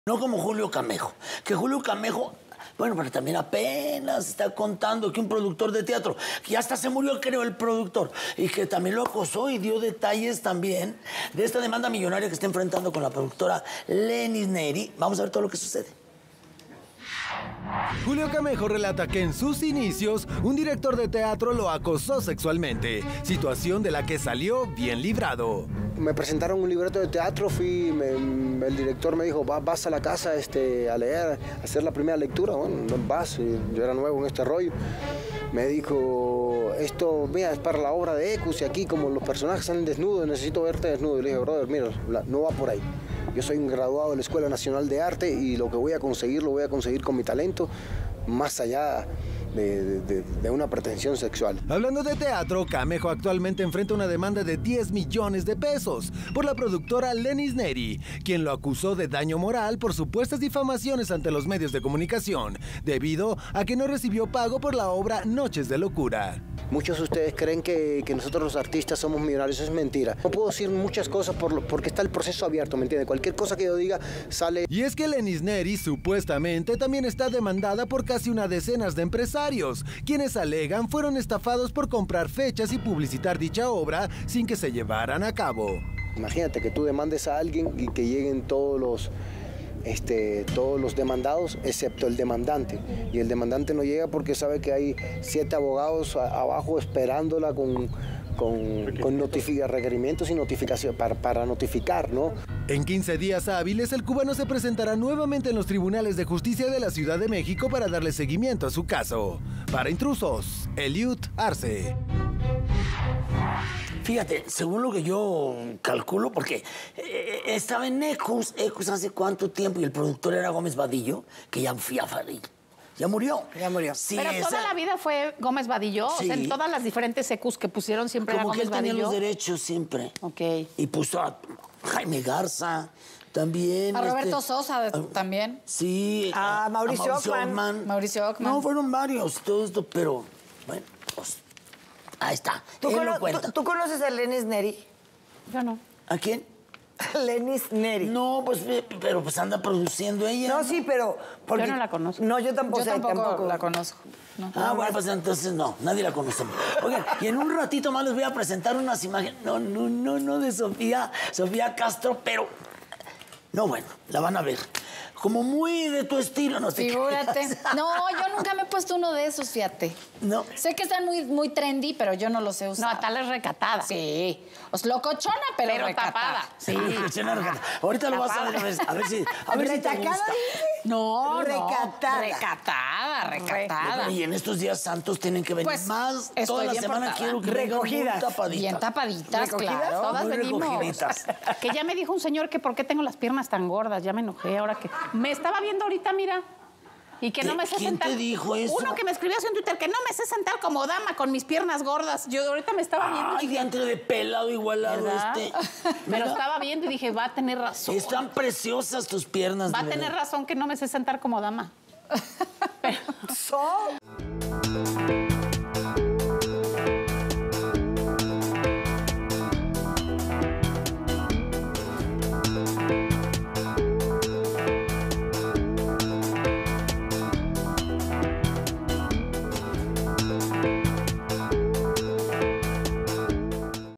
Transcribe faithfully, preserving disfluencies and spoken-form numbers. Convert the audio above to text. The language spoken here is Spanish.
No como Julio Camejo, que Julio Camejo, bueno, pero también apenas está contando que un productor de teatro, que ya hasta se murió, creo, el productor, y que también lo acosó y dio detalles también de esta demanda millonaria que está enfrentando con la productora Lenis Neri. Vamos a ver todo lo que sucede. Julio Camejo relata que en sus inicios un director de teatro lo acosó sexualmente, situación de la que salió bien librado. Me presentaron un libreto de teatro, fui, me, el director me dijo, vas, vas a la casa este, a leer, a hacer la primera lectura. Bueno, vas, yo era nuevo en este rollo. Me dijo, esto, mira, es para la obra de Ecus y aquí como los personajes salen desnudos, necesito verte desnudo. Y le dije, brother, mira, no va por ahí. Yo soy un graduado de la Escuela Nacional de Arte y lo que voy a conseguir, lo voy a conseguir con mi talento, más allá de, de, de una pretensión sexual. Hablando de teatro, Camejo actualmente enfrenta una demanda de diez millones de pesos por la productora Lenis Neri, quien lo acusó de daño moral por supuestas difamaciones ante los medios de comunicación, debido a que no recibió pago por la obra Noches de Locura. Muchos de ustedes creen que, que nosotros los artistas somos millonarios, eso es mentira. No puedo decir muchas cosas por lo, porque está el proceso abierto, ¿me entiende? Cualquier cosa que yo diga sale... Y es que Lenis Neri supuestamente también está demandada por casi una decena de empresarios, quienes alegan fueron estafados por comprar fechas y publicitar dicha obra sin que se llevaran a cabo. Imagínate que tú demandes a alguien y que lleguen todos los... Este, todos los demandados, excepto el demandante. Y el demandante no llega porque sabe que hay siete abogados a, abajo esperándola con, con, con requerimientos y notificación para, para notificar, ¿no? En quince días hábiles, el cubano se presentará nuevamente en los tribunales de justicia de la Ciudad de México para darle seguimiento a su caso. Para Intrusos, Eliud Arce. Fíjate, según lo que yo calculo, porque eh, estaba en Ecus, Ecus hace cuánto tiempo, y el productor era Gómez Vadillo, que ya fui a Fadillo. Ya murió. Ya murió. Sí, Pero esa... toda la vida fue Gómez Vadillo. Sí. O sea, en todas las diferentes ecus que pusieron siempre Como era Gómez que él tenía Vadillo. los derechos siempre. Ok. Y puso a Jaime Garza también. A Roberto este... Sosa a... también. Sí. A, a Mauricio, a Mauricio Ockman. Ockman. Mauricio Ockman. No, fueron varios, todo esto, pero bueno, pues ahí está. ¿Tú, Él cono lo cuenta. ¿tú, ¿Tú conoces a Lenis Neri? Yo no. ¿A quién? Lenis Neri. No, pues, pero pues anda produciendo ella. No, sí, pero... Porque... Yo no la conozco. No, yo tampoco, yo tampoco, tampoco la conozco. No. Ah, bueno, pues entonces no, nadie la conocemos. Oigan, y en un ratito más les voy a presentar unas imágenes. No, no, no, no de Sofía, Sofía Castro, pero... No, bueno, la van a ver. Como muy de tu estilo, no sé. Figúrate. No, yo nunca me he puesto uno de esos, fíjate. No. Sé que están muy, muy trendy, pero yo no los sé usar. No, tal es recatada. Sí. Os locochona, pero, Pero recatada. tapada. Sí, recatada. Ahorita lo vas a ver, a ver, a ver si, a ver si te gusta. No, Recatada. no. Recatada, recatada. Y en estos días santos tienen que venir Pues, más. estoy Toda la bien semana portada. quiero que vengan muy Recogidas. tapaditas. Bien tapaditas, ¿Recogidas? claro. Todas Muy venimos. recogiditas. Que ya me dijo un señor que por qué tengo las piernas tan gordas. Ya me enojé ahora que... Me estaba viendo ahorita, mira. Y que no me sé ¿Quién sentar. te dijo eso? Uno que me escribió así en Twitter que no me sé sentar como dama con mis piernas gordas. Yo ahorita me estaba viendo. Ay, diantre de pelado igualado ¿Verdad? este. Pero Mira, estaba viendo y dije, va a tener razón. están preciosas tus piernas. Va a de tener verdad. razón que no me sé sentar como dama. Pero... So,